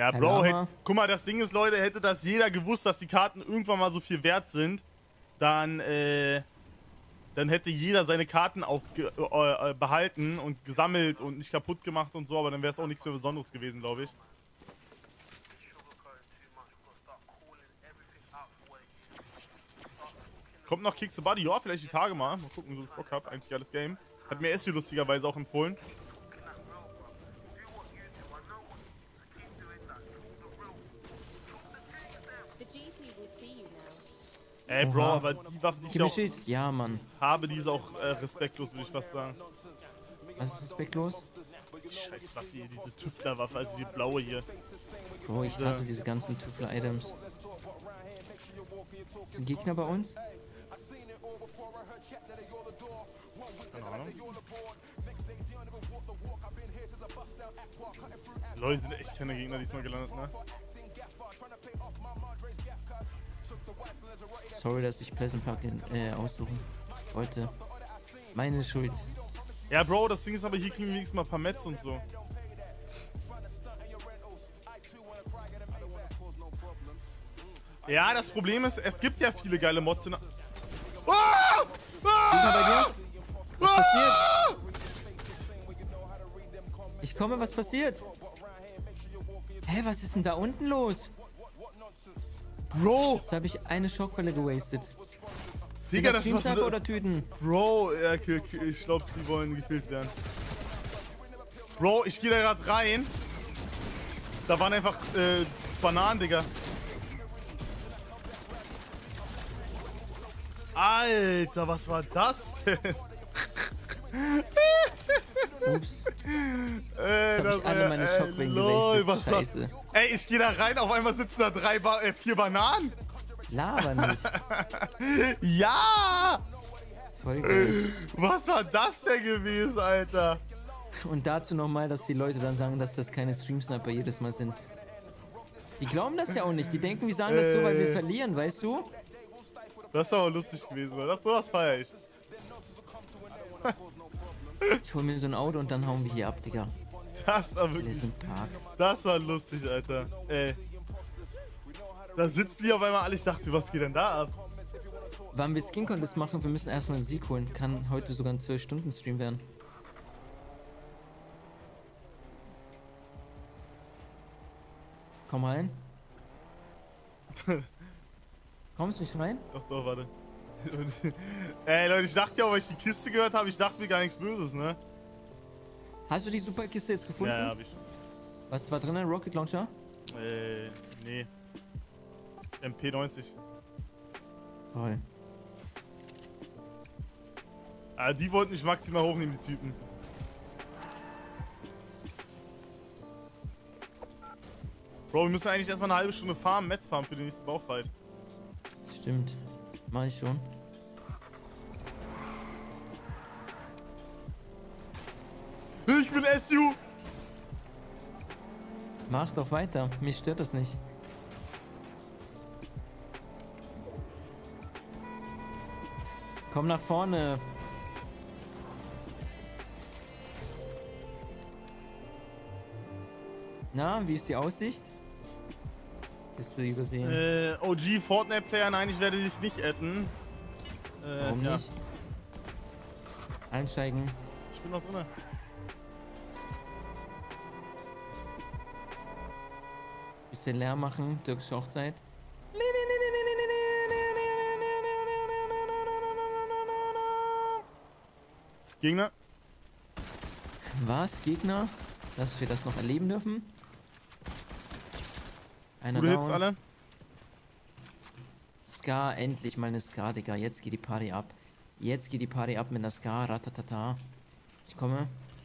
Ja, Bro, guck mal, das Ding ist, Leute, hätte das jeder gewusst, dass die Karten irgendwann mal so viel wert sind, dann hätte jeder seine Karten behalten und gesammelt und nicht kaputt gemacht und so, aber dann wäre es auch nichts mehr Besonderes gewesen, glaube ich. Kommt noch Kicks the Buddy? Ja, vielleicht die Tage mal. Mal gucken, so ich Bock hab. Eigentlich geiles Game. Hat mir Essu lustigerweise auch empfohlen. Ey, Bro, aber die Waffe, die ich auch ja, Mann. habe, die ist auch respektlos, würde ich fast sagen. Was ist respektlos? Die scheiß Waffe hier, diese Tüftlerwaffe, also die blaue hier. Bro, ich hasse diese ganzen Tüftler-Items. Sind Gegner bei uns? Keine Ahnung. Die Leute sind echt keine Gegner diesmal gelandet, ne? Sorry, dass ich Pleasant Park aussuchen wollte. Meine Schuld. Ja, Bro, das Ding ist aber, hier kriegen wir wenigstens mal ein paar Mets und so. Ja, das Problem ist, es gibt ja viele geile Mods in... Ah! Bei dir? Was passiert? Ich komme, was passiert? Hä, was ist denn da unten los? Bro! Jetzt habe ich eine Schockwelle gewastet. Digga, das ist was... oder Tüten? Bro, ja, ich glaube, die wollen gekillt werden. Bro, ich gehe da gerade rein. Da waren einfach Bananen, Digga. Alter, was war das denn? Ups. Das ich alle meine Schockwellen gewastet. Scheiße. Ey, ich gehe da rein, auf einmal sitzen da 4 Bananen. Laber nicht. Ja! Voll geil. Was war das denn gewesen, Alter? Und dazu nochmal, dass die Leute dann sagen, dass das keine Stream-Sniper jedes Mal sind. Die glauben das ja auch nicht. Die denken, wir sagen das so, weil wir verlieren, weißt du? Das war aber lustig gewesen, weil das sowas feier ich. Ich hol mir so ein Auto und dann hauen wir hier ab, Digga. Das war wirklich... Das war lustig, Alter. Ey. Da sitzen die auf einmal alle, ich dachte, was geht denn da ab? Wann wir Skin Contest machen, wir müssen erstmal einen Sieg holen. Kann heute sogar ein 12-Stunden-Stream werden. Komm rein. Kommst du nicht rein? Doch, warte. Ey, Leute, ich dachte ja, weil ich die Kiste gehört habe, ich dachte mir gar nichts Böses, ne? Hast du die Superkiste jetzt gefunden? Ja, hab ich. Was war drin? Rocket Launcher? Nee. MP90. Toll. Ah, die wollten mich maximal hochnehmen, die Typen. Bro, wir müssen eigentlich erstmal eine halbe Stunde farmen, Metz farmen für den nächsten Baufight. Stimmt. Mach ich schon. Ich bin SU! Mach doch weiter. Mich stört das nicht. Komm nach vorne. Na, wie ist die Aussicht? Bist du übersehen? OG Fortnite-Player, nein, ich werde dich nicht adden. Warum ja. nicht? Einsteigen. Ich bin noch drin. Bisschen leer machen, türkische Hochzeit. Gegner? Was? Gegner? Dass wir das noch erleben dürfen? Einer Gute down. Hits alle? Ska, endlich mal eine Ska, Digga. Jetzt geht die Party ab. Jetzt geht die Party ab mit einer Ska, ratatata. Ich komme.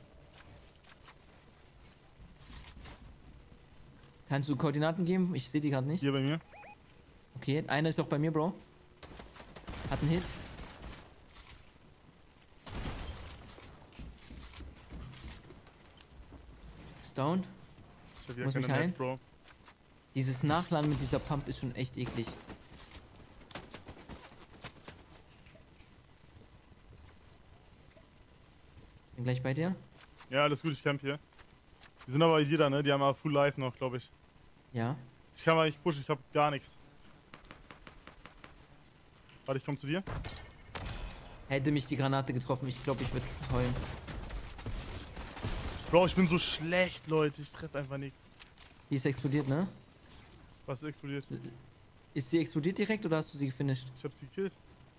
Kannst du Koordinaten geben? Ich sehe die gerade nicht. Hier bei mir. Okay, einer ist doch bei mir, Bro. Hat einen Hit. Ist down. Ich hab hier keine Netz, Bro. Dieses Nachladen mit dieser Pump ist schon echt eklig. Bin gleich bei dir. Ja, alles gut, ich camp hier. Die sind aber jeder, ne? Die haben aber Full Life noch, glaube ich. Ja. Ich kann mal nicht pushen, ich hab gar nichts. Warte, ich komm zu dir. Hätte mich die Granate getroffen, ich glaube, ich würde heulen. Bro, ich bin so schlecht, Leute. Ich treffe einfach nichts. Die ist explodiert, ne? Was ist explodiert? Ist sie explodiert direkt oder hast du sie gefinisht? Ich hab sie gekillt.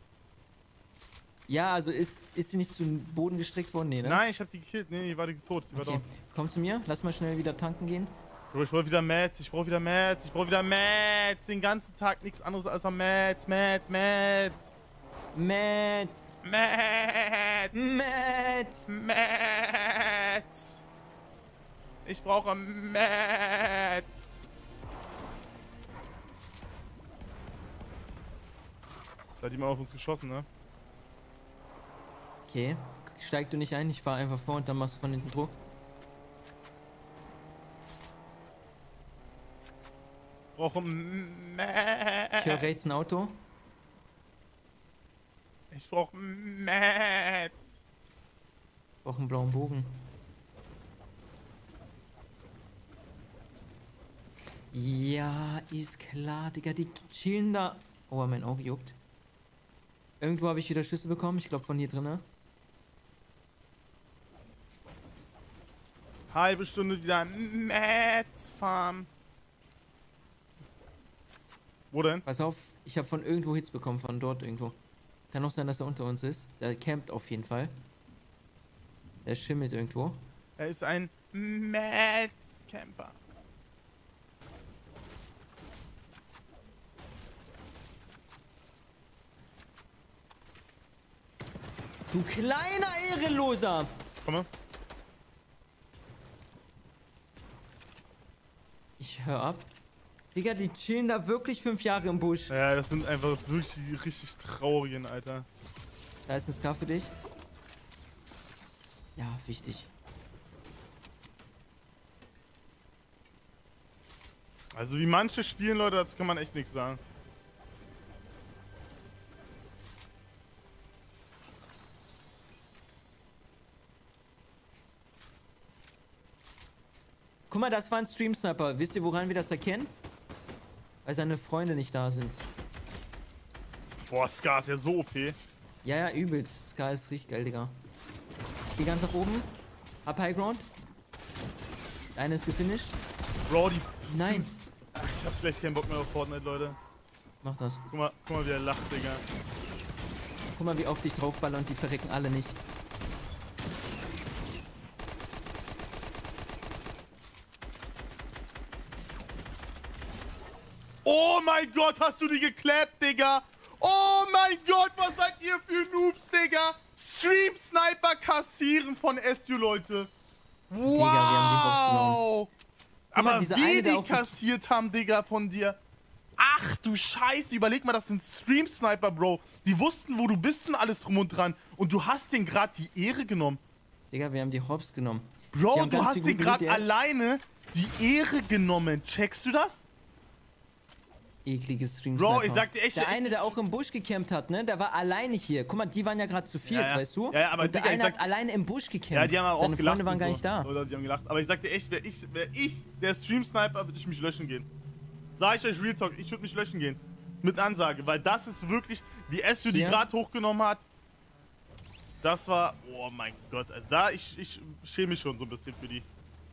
Ja, also ist sie nicht zum Boden gestreckt worden? Nee, ne? Nein, ich hab die gekillt. Nee, die war tot. Die war Okay. down. Komm zu mir, lass mal schnell wieder tanken gehen. Bro, ich brauch wieder Mats. Ich brauch wieder Mats. Ich brauch wieder Mats. Den ganzen Tag nichts anderes als Mats. Mats. Mats! Mats. Mats! Mats. Ich brauche Mats. Da hat jemand auf uns geschossen, ne? Okay, steig du nicht ein, ich fahr einfach vor und dann machst du von hinten Druck. Ich brauche Mats. Ich höre rechts ein Auto. Ich brauche Mats. Ich brauch einen blauen Bogen. Ja, ist klar, Digga, die chillen da. Oh, mein Auge juckt. Irgendwo habe ich wieder Schüsse bekommen, ich glaube von hier drinnen. Halbe Stunde wieder Mats Farm. Wo denn? Pass auf, ich habe von irgendwo Hits bekommen, von dort irgendwo. Kann auch sein, dass er unter uns ist. Der campt auf jeden Fall. Der schimmelt irgendwo. Er ist ein Mats Camper. Du kleiner Ehrenloser! Komm mal. Ich hör ab. Digga, die chillen da wirklich 5 Jahre im Busch. Ja, das sind einfach wirklich die richtig traurigen, Alter. Da ist ein Scar für dich. Ja, wichtig. Also wie manche spielen, Leute, dazu kann man echt nichts sagen. Guck mal, das war ein Stream Sniper. Wisst ihr, woran wir das erkennen? Weil seine Freunde nicht da sind. Boah, Scar ist ja so OP. Ja, ja, übelst. Scar ist richtig geil, Digga. Ich geh ganz nach oben. Hab High Ground. Der eine ist gefinisht. Bro, die... Nein. Ach, ich hab vielleicht keinen Bock mehr auf Fortnite, Leute. Mach das. Guck mal, wie er lacht, Digga. Guck mal, wie oft ich draufballer und die verrecken alle nicht. Oh mein Gott, hast du die geklappt, Digga? Oh mein Gott, was seid ihr für Noobs, Digga? Stream Sniper kassieren von SU, Leute. Wow. Digga, wir haben die Guck mal, Aber dieser wie eine, der die auf- kassiert haben, Digga, von dir. Ach du Scheiße, überleg mal, das sind Stream Sniper, Bro. Die wussten, wo du bist und alles drum und dran. Und du hast denen gerade die Ehre genommen. Digga, wir haben die Hops genommen. Die Bro, haben du ganz hast viel denen gut gerade Loot, ja. alleine die Ehre genommen. Checkst du das? Ekliges Stream Bro, Sniper. ich sag dir echt, Der eine, der auch im Busch gecampt hat, ne? Der war alleine hier. Guck mal, die waren ja gerade zu viert, Ja, ja. weißt du? Ja, ja, aber und der Digga, ich eine sag- hat alleine im Busch gecampt. Ja, die haben aber auch Seine gelacht. Freunde waren und gar so. nicht da. Oder die haben gelacht. Aber ich sag dir echt, wär ich der Stream Sniper, würde ich mich löschen gehen. Sag ich euch Real Talk, ich würde mich löschen gehen. Mit Ansage, weil das ist wirklich, wie Estu die Ja. gerade hochgenommen hat. Das war, oh mein Gott, also da, ich schäme mich schon so ein bisschen für die.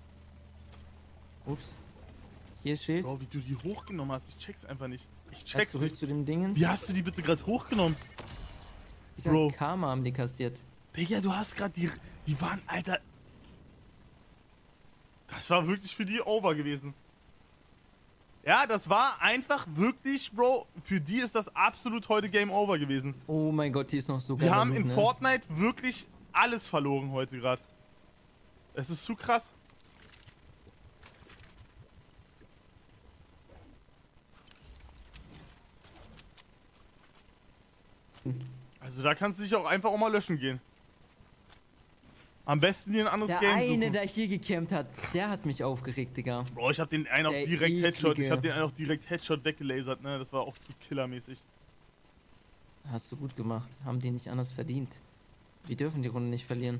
Ups. Hier ist Schild. Bro, wie du die hochgenommen hast, ich check's einfach nicht. Ich Lass check's zurück nicht. zu dem Dingen. Wie hast du die bitte gerade hochgenommen? Digga, Bro. Karma haben die kassiert. Digga, du hast gerade die waren, Alter. Das war wirklich für die over gewesen. Ja, das war einfach wirklich, Bro, für die ist das absolut heute Game over gewesen. Oh mein Gott, die ist noch so geil. Wir haben in Fortnite wirklich alles verloren heute gerade. Es ist zu krass. Also da kannst du dich auch einfach auch mal löschen gehen. Am besten dir ein anderes Der Game eine, suchen. der hier gecampt hat, der hat mich aufgeregt, Digga. Bro, ich hab den einen auch Der direkt Headshot. Ich eklige. hab den einen auch direkt Headshot weggelasert, ne? Das war auch zu killermäßig. Hast du gut gemacht. Haben die nicht anders verdient. Wir dürfen die Runde nicht verlieren.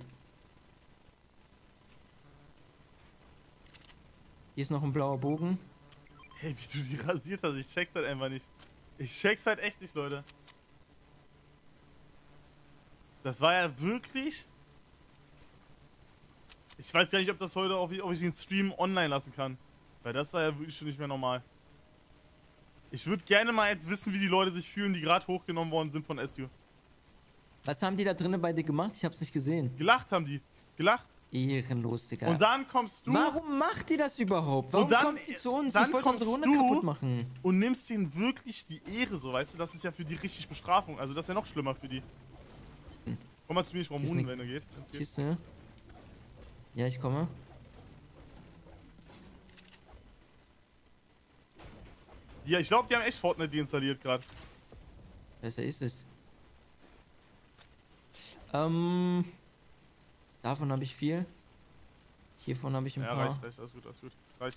Hier ist noch ein blauer Bogen. Hey, wie du die rasiert hast, ich check's halt einfach nicht. Ich check's halt echt nicht, Leute. Das war ja wirklich... Ich weiß gar nicht, ob das heute, ob ich den Stream online lassen kann. Weil das war ja wirklich schon nicht mehr normal. Ich würde gerne mal jetzt wissen, wie die Leute sich fühlen, die gerade hochgenommen worden sind von SU. Was haben die da drinnen bei dir gemacht? Ich hab's nicht gesehen. Gelacht haben die. Gelacht. Ehrenlos, Digga. Und dann kommst du... Warum macht die das überhaupt? Warum und dann, kommt die zu uns? Dann Ich wollte kommst unsere Runde du kaputt machen. und nimmst denen wirklich die Ehre, so, weißt du? Das ist ja für die richtig Bestrafung. Also das ist ja noch schlimmer für die. Komm mal zu mir, ich brauche Moon, wenn er geht. Wenn's geht. Kiste. Ja, ich komme. Ja, ich glaube, die haben echt Fortnite deinstalliert gerade. Besser ist es. Davon habe ich viel. Hiervon habe ich ein Ja, paar. reicht, alles gut, alles gut. Reicht.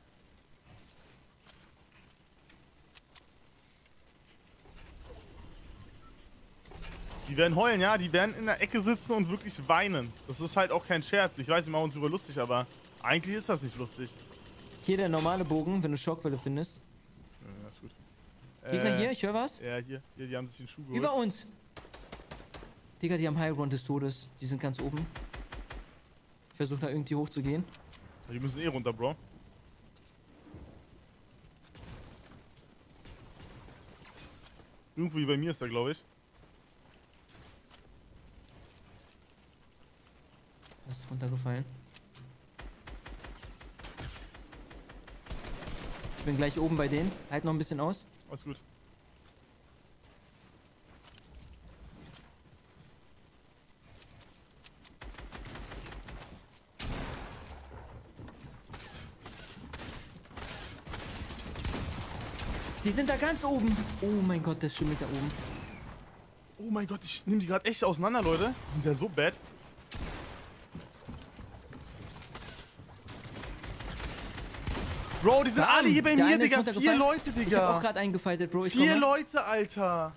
Die werden heulen, ja, die werden in der Ecke sitzen und wirklich weinen. Das ist halt auch kein Scherz. Ich weiß, wir machen uns über lustig, aber eigentlich ist das nicht lustig. Hier der normale Bogen, wenn du Schockwelle findest. Ja, ist gut. Gegner hier, ich höre was. Ja, hier, die haben sich den Schuh geholt. Über uns. Digga, die haben High Ground des Todes. Die sind ganz oben. Ich versuche da irgendwie hochzugehen. Die müssen eh runter, Bro. Irgendwo hier bei mir ist er, glaube ich. Das ist runtergefallen. Ich bin gleich oben bei denen. Halt noch ein bisschen aus. Alles gut. Die sind da ganz oben. Oh mein Gott, der schimmelt da oben. Oh mein Gott, ich nehme die gerade echt auseinander, Leute. Die sind ja so bad. Bro, die sind alle hier bei mir, Digga. 4 Leute, Digga. Ich hab auch gerade eingefightet, Bro. 4 Leute, Alter.